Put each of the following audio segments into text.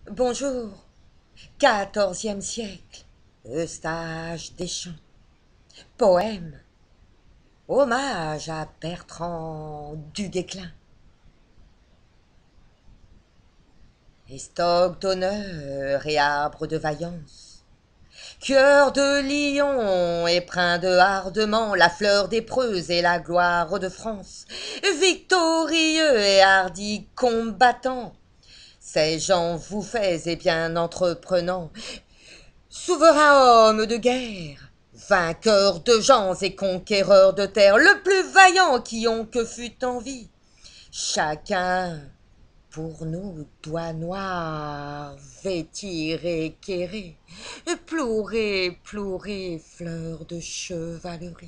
Bonjour, 14e siècle, Eustache Deschamps, poème, hommage à Bertrand du Guesclin. Estoc d'honneur et arbre de vaillance, cœur de lion et prin de hardement, la fleur des preux et la gloire de France, victorieux et hardi combattant, ces gens vous fais et bien entreprenants, souverain homme de guerre, vainqueur de gens et conquéreur de terre, le plus vaillant qui ont que fut en vie. Chacun pour nous doit noir vêtir et quérir, plourer, plourer, fleur de chevalerie.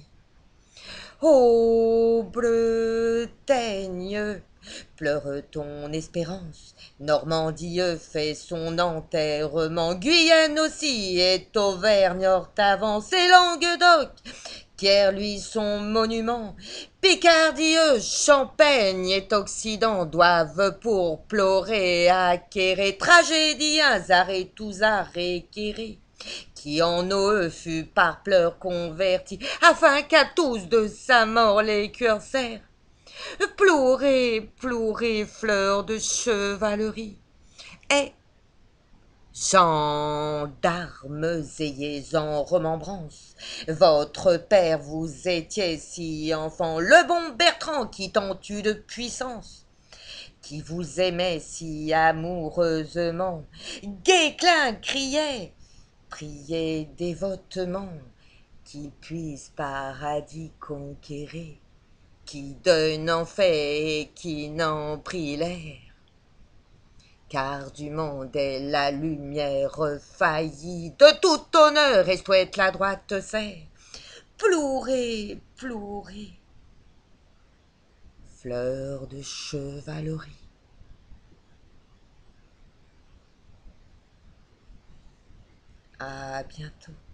Ô Bretagne, pleure ton espérance. Normandie fait son enterrement. Guyane aussi est Auvergne hors t'avance. Et Languedoc, quiert lui son monument. Picardie, Champagne et Occident doivent pour pleurer acquérir. Tragédiens, arrêt tous arrêt qui en Noé fut par pleurs converti, afin qu'à tous de sa mort les cœurs serrent. Pleurez, pleurez, fleurs de chevalerie, et gendarmes, ayez en remembrance, votre père vous étiez si enfant, le bon Bertrand qui tant eut de puissance, qui vous aimait si amoureusement, Guesclin criait, priez dévotement, qu'il puisse paradis conquérir, qui de n'en fait et qui n'en prit l'air. Car du monde est la lumière faillie, de tout honneur et souhaite la droite serre. Pleurez, pleurez, fleur de chevalerie. À bientôt.